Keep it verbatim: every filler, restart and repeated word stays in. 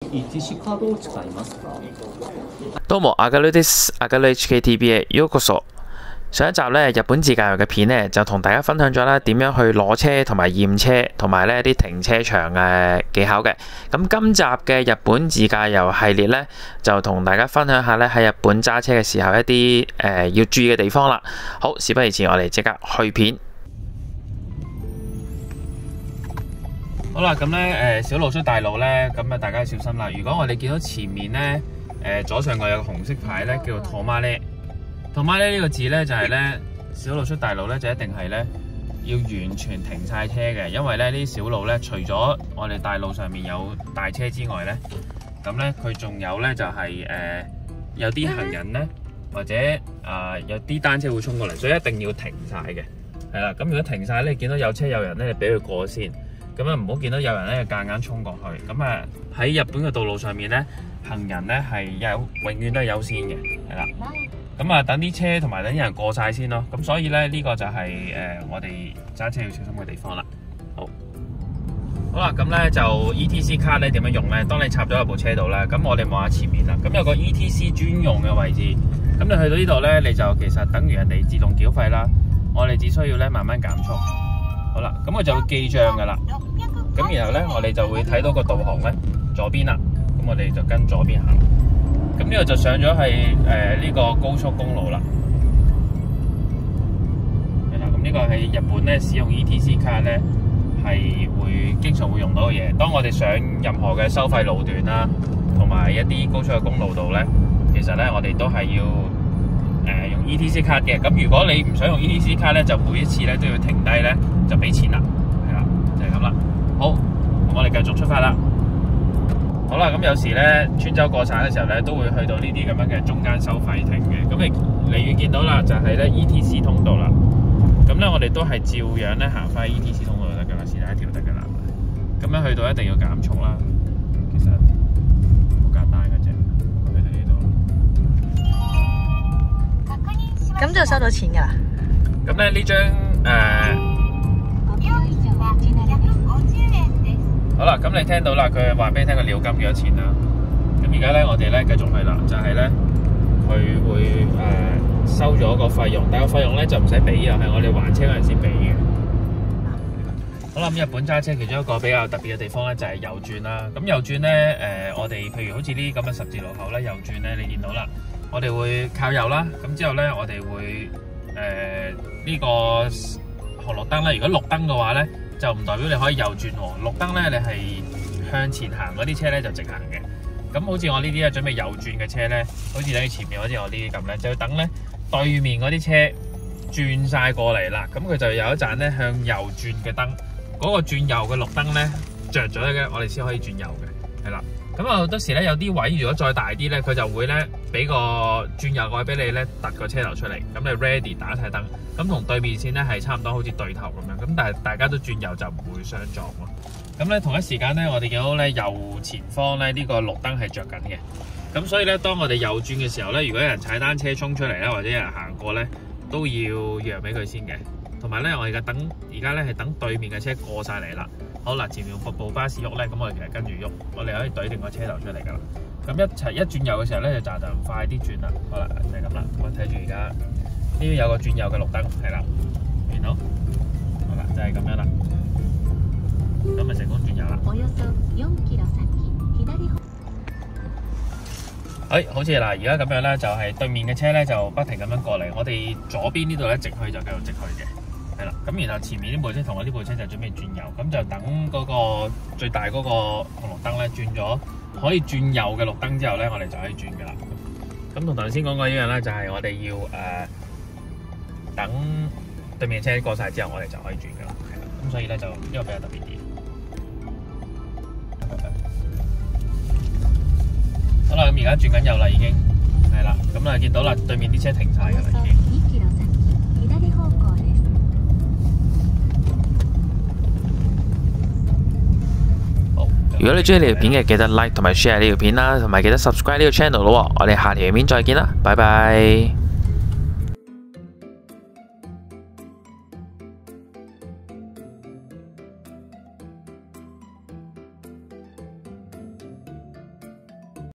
イーティーシー カードを使いますか？ どうも阿格雷です，阿格雷 H K T V へようこそ。上一集咧日本自駕遊嘅片咧，就同大家分享咗咧點樣去攞車同埋驗車，同埋咧啲停車場嘅技巧嘅。咁今集嘅日本自駕遊系列咧，就同大家分享下咧喺日本揸車嘅時候一啲誒、呃、要注意嘅地方啦。好，事不宜遲，我哋即刻去片。好啦，咁咧誒小路出大路咧，咁啊大家小心啦。如果我哋見到前面咧誒、呃、左上角有個紅色牌咧，叫做托馬咧。托馬咧呢個字咧就係、是、咧小路出大路咧就一定係咧要完全停晒車嘅，因為咧呢啲小路咧除咗我哋大路上面有大車之外咧，咁咧佢仲有咧就係、是、誒、呃、有啲行人咧或者啊、呃、有啲單車會衝過嚟，所以一定要停晒嘅。係啦，咁如果停晒咧，見到有車有人咧，你俾佢過先。咁啊唔好見到有人咧夾硬衝過去。咁啊喺日本嘅道路上面咧，行人咧係有永遠都係優先嘅，係啦。咁啊等啲車同埋等啲人過晒先咯。咁所以咧呢、這個就係、是、誒、呃、我哋揸車要小心嘅地方啦。好，好啦，咁咧就 E T C 卡咧點樣用咧？當你插咗入部車度咧，咁我哋望下前面啦。咁有個 E T C 專用嘅位置，咁你去到呢度咧，你就其實等於人哋自動繳費啦。我哋只需要咧慢慢減速。好啦，咁我就會記帳噶啦。咁然後咧，我哋就會睇到個導航咧左邊啦。咁我哋就跟左邊行。咁呢個就上咗係誒呢個高速公路啦。係啦，咁呢個係日本咧使用 E T C 卡咧係會經常會用到嘅嘢。當我哋上任何嘅收費路段啦，同埋一啲高速嘅公路度咧，其實咧我哋都係要誒、呃、用 E T C 卡嘅。咁如果你唔想用 E T C 卡咧，就每一次咧都要停低咧就俾錢啦。係啦，就係咁啦。好，咁我哋繼續出發啦。好啦，咁有時咧穿州過省嘅時候咧，都會去到呢啲咁樣嘅中間收費亭嘅。咁你你要見到啦，就係咧 E T C 通道啦。咁咧我哋都係照樣咧行翻 E T C 通道就得噶啦，是但一條得噶啦。咁樣去到一定要減速啦。其實好簡單嘅啫，去到呢度。 咁就收到錢噶啦。 咁咧呢張誒。好啦，咁你聽到啦，佢話俾你聽個料金幾多錢啦。咁而家咧，我哋咧繼續去啦，就係、是、咧，佢會誒、呃、收咗個費用，但係個費用咧就唔使俾嘅，係我哋還車嗰陣先俾嘅。好啦，咁日本揸車其中一個比較特別嘅地方咧，就係右轉啦。咁右轉咧，誒、呃，我哋譬如好似呢啲咁嘅十字路口咧，右轉咧，你見到啦，我哋會靠右啦。咁之後咧，我哋會誒、呃這個、呢個紅綠燈咧，如果綠燈嘅話咧，就唔代表你可以右轉喎，綠燈咧你係向前行嗰啲車咧就直行嘅。咁好似我呢啲咧準備右轉嘅車咧，好似等於前面好似我呢啲咁咧，就要等咧對面嗰啲車轉晒過嚟啦。咁佢就有一盞咧向右轉嘅燈，嗰、嗰個轉右嘅綠燈咧着咗嘅，我哋先可以轉右嘅，係啦。咁啊好多時咧有啲位如果再大啲咧，佢就會咧俾個轉右位俾你咧突個車頭出嚟，咁你 ready 打晒燈，咁同對面線咧係差唔多好似對頭咁樣，咁但係大家都轉右就唔會相撞咯。咁咧同一時間咧，我哋見到咧右前方咧呢個綠燈係着緊嘅，咁所以咧當我哋右轉嘅時候咧，如果有人踩單車衝出嚟咧，或者有人行過咧，都要讓俾佢先嘅。同埋咧，我哋嘅等而家咧係等對面嘅車過晒嚟啦。好啦，前面服務巴士喐咧，咁我哋其實跟住喐，我哋可以懟定個車頭出嚟噶啦。咁一齊一轉右嘅時候咧，就就快啲轉啦。好啦，就係咁啦。我睇住而家呢邊有個轉右嘅綠燈，係啦，見到？好啦，就係、是、咁樣啦。咁咪成功轉右啦。哎，好似嗱，而家咁樣咧，就係、是、對面嘅車咧就不停咁樣過嚟，我哋左邊呢度咧直去就繼續直去嘅。係啦，咁然後前面呢部車同我呢部車就準備轉右，咁就等嗰個最大嗰個紅綠燈咧轉咗，可以轉右嘅綠燈之後咧，我哋就可以轉噶啦。咁同頭先講過一樣咧，就係、是、我哋要誒、呃、等對面車過晒之後，我哋就可以轉噶啦。係啦，咁所以咧就呢個比較特別啲。好啦，咁而家轉緊右啦，已經係啦，咁啊見到啦，對面啲車停晒噶啦，已經。如果你中意呢條片嘅，記得 like 同埋 share 呢條片啦，同埋記得 subscribe 呢個 channel 咯。我哋下條片再見啦，拜拜。